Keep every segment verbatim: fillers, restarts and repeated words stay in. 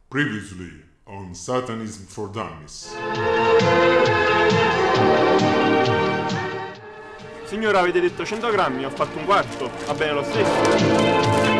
Previously on Satanism for Dummies. Signora, avete detto cento grammi, ho fatto un quarto, va bene lo stesso?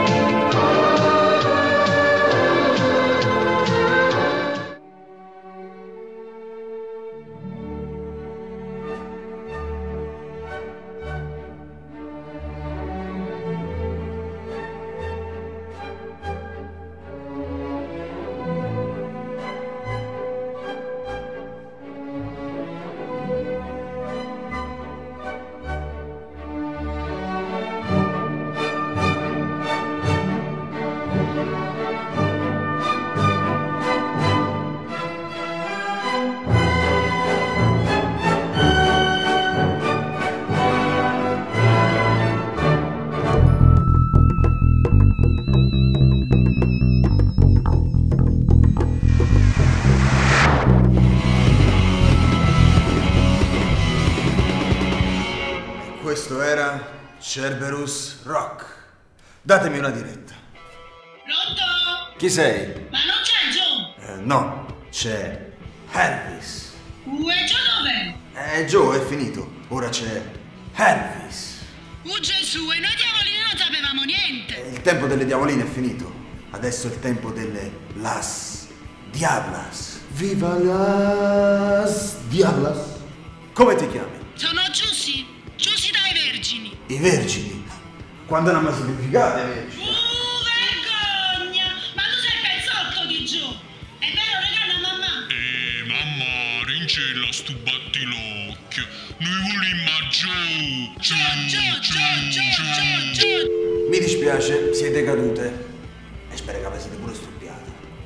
Questo era Cerberus Rock. Datemi una diretta. Pronto? Chi sei? Ma non c'è Joe? Eh, no, c'è Elvis. Uè, Joe dov'è? Eh, Joe è finito. Ora c'è Elvis. Uh, Gesù, e noi diavolini non sapevamo niente. Eh, il tempo delle diavoline è finito. Adesso è il tempo delle Las Diablas. Viva Las Diablas. Come ti chiami? Sono Giussi, Giussi dai Vergini. I Vergini. Quando hanno mai significato i Vergini? Uh, vergogna! Ma tu sei il pezzotto di Joe. È vero, regala mamma? Eh, mamma, rincella stu battilocchio. Noi volimmo Joe. Joe, Joe, Joe, Joe, Joe, Joe. Mi dispiace, siete cadute. E spero che avete pure studiato.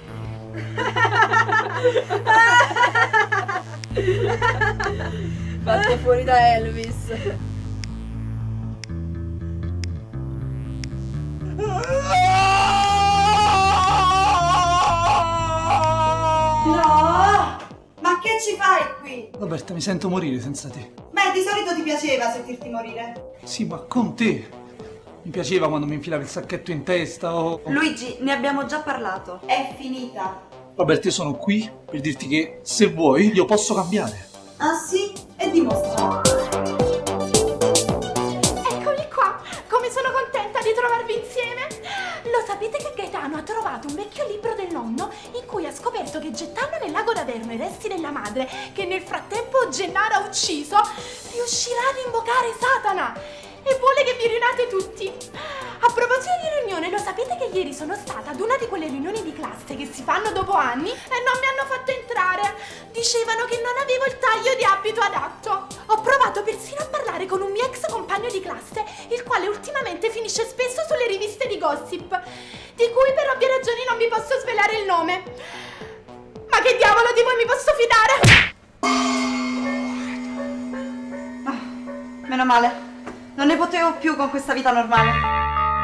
Fatto fuori da Elvis. No! Ma che ci fai qui? Roberta, mi sento morire senza te. Beh, di solito ti piaceva sentirti morire. Sì, ma con te. Mi piaceva quando mi infilavi il sacchetto in testa o... Luigi, ne abbiamo già parlato. È finita. Roberta, io sono qui per dirti che se vuoi io posso cambiare. Ah sì? E dimostra. Eccomi qua! Come sono contenta di trovarvi insieme! Lo sapete che Gaetano ha trovato un vecchio libro del nonno in cui ha scoperto che gettando nel lago d'Averno i resti della madre, che nel frattempo Gennaro ha ucciso, riuscirà ad invocare Satana e vuole che vi riunate tutti. A proposito di riunione, lo sapete che ieri sono stata ad una di quelle riunioni di classe che si fanno dopo anni e non mi hanno fatto entrare. Dicevano che non avevo il taglio di abito adatto. Ho provato persino a parlare con un mio ex compagno di classe, il quale ultimamente finisce spesso sulle riviste di gossip, di cui per ovvie ragioni non vi posso svelare il nome. Ma che diavolo di voi mi posso fidare? Ah, meno male. Non ne potevo più con questa vita normale.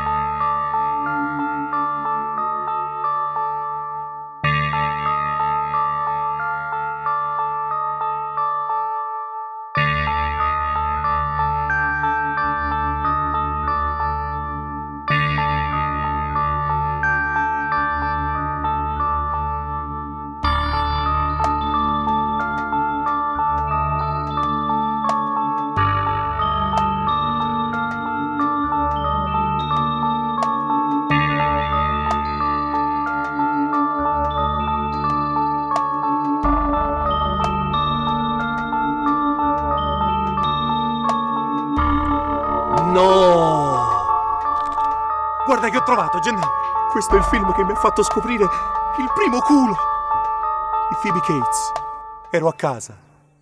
No! Guarda che ho trovato, Gennaro! Questo è il film che mi ha fatto scoprire il primo culo di Phoebe Cates. Ero a casa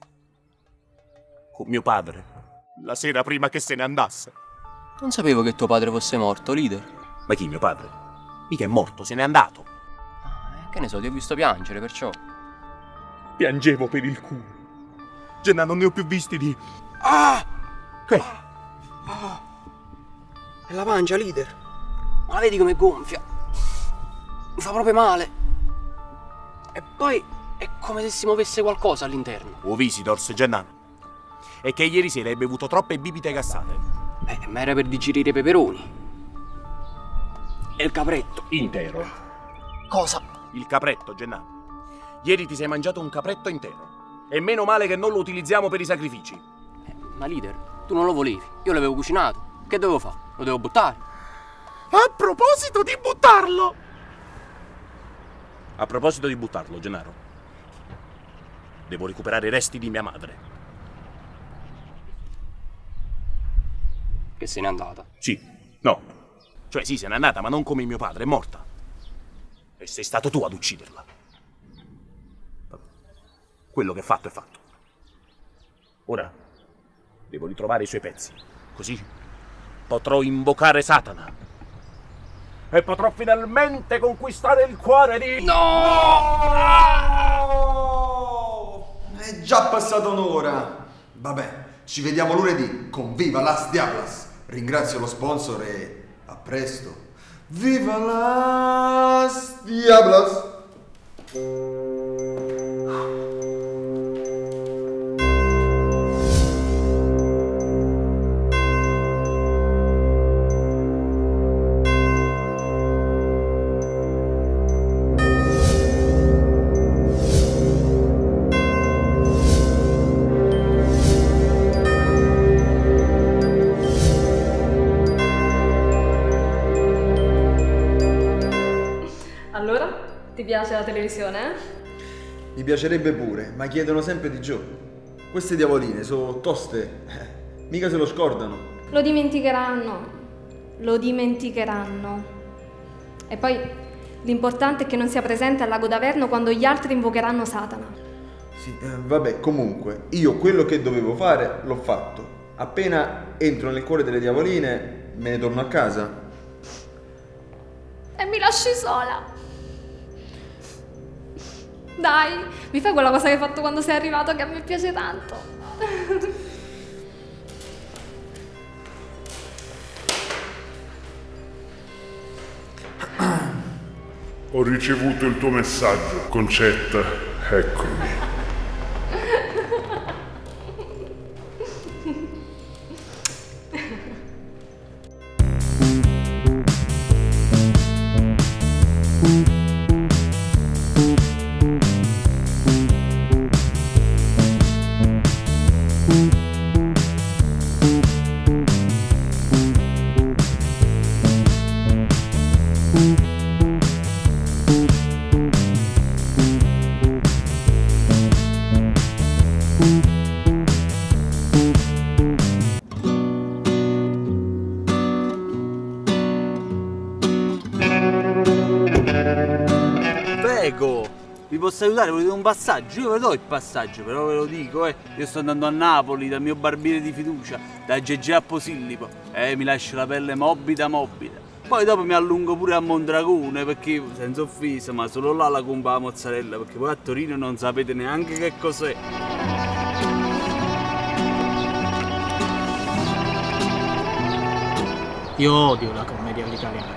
con mio padre la sera prima che se ne andasse. Non sapevo che tuo padre fosse morto, leader. Ma chi, mio padre? Mica è morto, se n'è andato. Ah, che ne so, ti ho visto piangere, perciò. Piangevo per il culo. Gennaro, non ne ho più visti di... Ah! Che? Ah, è la pancia, leader. Ma la vedi come gonfia? Mi fa proprio male. E poi è come se si muovesse qualcosa all'interno. O Visitors, Gennaro. È che ieri sera hai bevuto troppe bibite gassate. Eh, ma era per digerire i peperoni. E il capretto. Intero. Cosa? Il capretto, Gennaro. Ieri ti sei mangiato un capretto intero. E meno male che non lo utilizziamo per i sacrifici. Eh, ma leader, tu non lo volevi. Io l'avevo cucinato. Che dovevo fare? Lo devo buttare. A proposito di buttarlo! A proposito di buttarlo, Gennaro. Devo recuperare i resti di mia madre. Che se n'è andata? Sì, no. Cioè sì, se n'è andata, ma non come mio padre, è morta. E sei stato tu ad ucciderla. Quello che è fatto è fatto. Ora devo ritrovare i suoi pezzi. Così potrò invocare Satana. E potrò finalmente conquistare il cuore di... No! È già passata un'ora. Vabbè, ci vediamo lunedì con Viva Las Diablas. Ringrazio lo sponsor e a presto. Viva Las Diablas! Allora, ti piace la televisione, eh? Mi piacerebbe pure, ma chiedono sempre di Joe. Queste diavoline sono toste, eh, mica se lo scordano. Lo dimenticheranno, lo dimenticheranno. E poi l'importante è che non sia presente al lago d'Averno quando gli altri invocheranno Satana. Sì, eh, vabbè, comunque, io quello che dovevo fare l'ho fatto. Appena entro nel cuore delle diavoline, me ne torno a casa. E mi lasci sola. Dai, mi fai quella cosa che hai fatto quando sei arrivato che a me piace tanto. Ho ricevuto il tuo messaggio, Concetta. Eccomi. Prego, vi posso aiutare? Volete un passaggio? Io ve lo do il passaggio, però ve lo dico, eh. Io sto andando a Napoli dal mio barbiere di fiducia, da Gegè a Posillipo. Eh, mi lascio la pelle morbida morbida. Poi dopo mi allungo pure a Mondragone, perché, senza offesa, ma solo là la compra la mozzarella, perché poi a Torino non sapete neanche che cos'è. Io odio la commedia all'italiana.